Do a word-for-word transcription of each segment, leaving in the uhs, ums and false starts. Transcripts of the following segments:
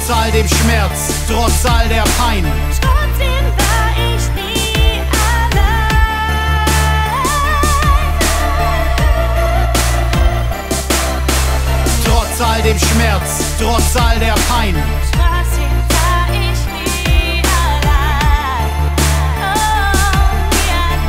Trotz all dem Schmerz, trotz all der Pein, trotzdem war ich nie allein. Trotz all dem Schmerz, trotz all der Pein, Trotzdem war ich nie allein. Oh, nie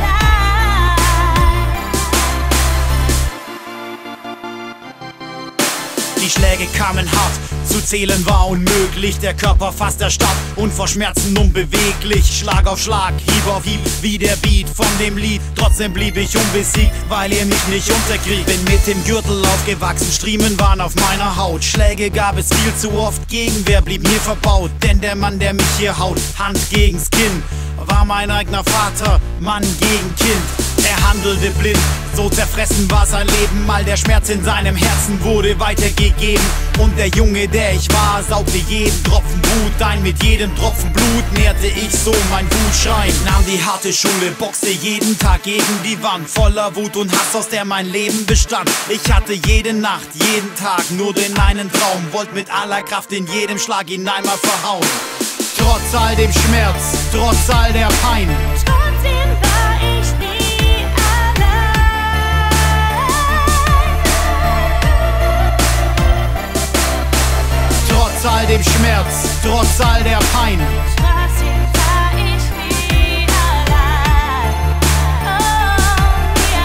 allein. die Schläge kamen hart, zu zählen war unmöglich, der Körper fast erstarrt und vor Schmerzen unbeweglich. Schlag auf Schlag, Hieb auf Hieb, wie der Beat von dem Lied. Trotzdem blieb ich unbesiegt, weil ihr mich nicht unterkriegt. Bin mit dem Gürtel aufgewachsen, Striemen waren auf meiner Haut. Schläge gab es viel zu oft, Gegenwehr blieb mir verbaut. Denn der Mann, der mich hier haut, Hand gegen's Kinn, war mein eigener Vater, Mann gegen Kind. Er handelte blind, so zerfressen war sein Leben. All der Schmerz in seinem Herzen wurde weitergegeben. Und der Junge, der ich war, saugte jeden Tropfen Wut ein. Mit jedem Tropfen Blut nährte ich so mein Wutschrein. Nahm die harte Schule, boxte jeden Tag gegen die Wand. Voller Wut und Hass, aus der mein Leben bestand. Ich hatte jede Nacht, jeden Tag nur den einen Traum. Wollt mit aller Kraft in jedem Schlag ihn einmal verhauen. Trotz all dem Schmerz, trotz all der Pein, Trotzdem war ich nie allein. trotz all dem Schmerz, trotz all der Pein, Trotzdem war ich nie allein. Oh, nie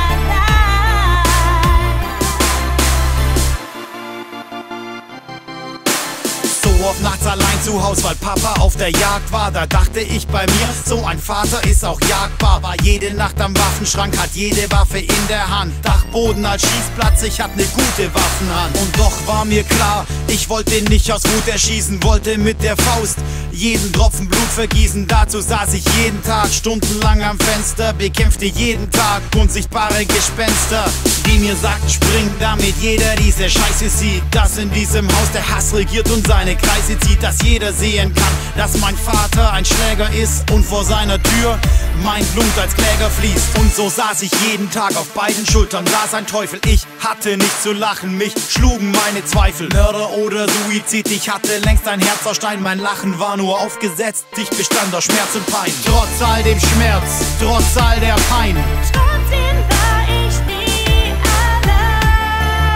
allein. so oft nachts allein zu Haus, weil Papa auf der Jagd war. Da dachte ich bei mir, so ein Vater ist auch jagdbar. War jede Nacht am Waffenschrank, hat jede Waffe in der Hand. Dachboden als Schießplatz, ich hatte ne gute Waffenhand. Und doch war mir klar, ich wollte ihn nicht aus Wut erschießen. Wollte mit der Faust jeden Tropfen Blut vergießen. Dazu saß ich jeden Tag stundenlang am Fenster. Bekämpfte jeden Tag unsichtbare Gespenster, die mir sagten, spring, damit jeder diese Scheiße sieht. Dass in diesem Haus der Hass regiert und seine Kreise zieht. Dass jeder sehen kann, dass mein Vater ein Schläger ist und vor seiner Tür mein Blut als Kläger fließt. Und so saß ich jeden Tag auf beiden Schultern, saß ein Teufel. Ich hatte nicht zu lachen, mich schlugen meine Zweifel. Mörder oder Suizid, ich hatte längst ein Herz aus Stein. Mein Lachen war nur aufgesetzt, ich bestand aus Schmerz und Pein. Trotz all dem Schmerz, trotz all der Pein, Trotzdem war ich nie allein.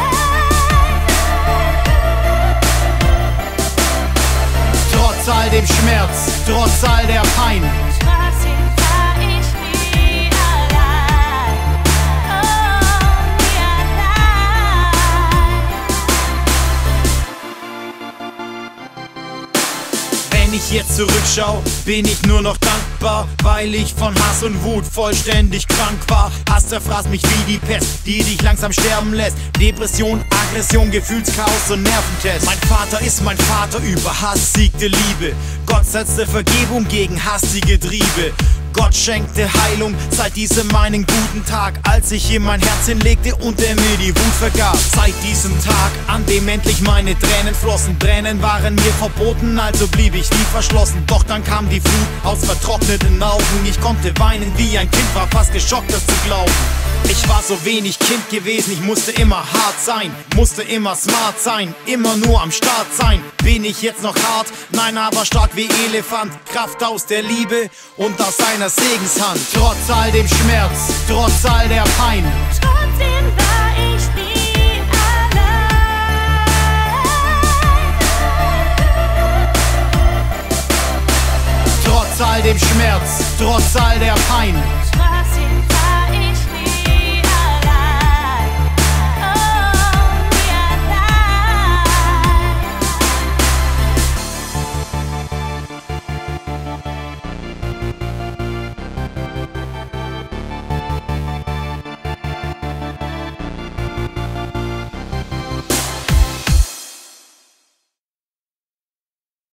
trotz all dem Schmerz, trotz all der Pein, Trotzdem war ich nie allein. Oh, nie allein. Wenn ich jetzt zurückschau, bin ich nur noch dankbar, weil ich von Hass und Wut vollständig krank war. Hass zerfraß mich wie die Pest, die dich langsam sterben lässt. Depression, Aggression, Gefühlschaos und Nerventest. Mein Vater ist mein Vater, über Hass siegte Liebe. Gott setzte Vergebung gegen hassige Triebe. Gott schenkte Heilung seit diesem meinen guten Tag, als ich ihm mein Herz hinlegte und er mir die Wut vergab. Seit diesem Tag, an dem endlich meine Tränen flossen. Tränen waren mir verboten, also blieb ich nie verschlossen. Doch dann kam die Flut aus vertrockneten Augen. Ich konnte weinen wie ein Kind, war fast geschockt, das zu glauben. Ich war so wenig Kind gewesen, ich musste immer hart sein, musste immer smart sein, immer nur am Start sein. Bin ich jetzt noch hart? Nein, aber stark wie Elefant. Kraft aus der Liebe und aus seiner Segenshand. Trotz all dem Schmerz, trotz all der Pein, Trotzdem war ich nie allein. trotz all dem Schmerz, trotz all der Pein,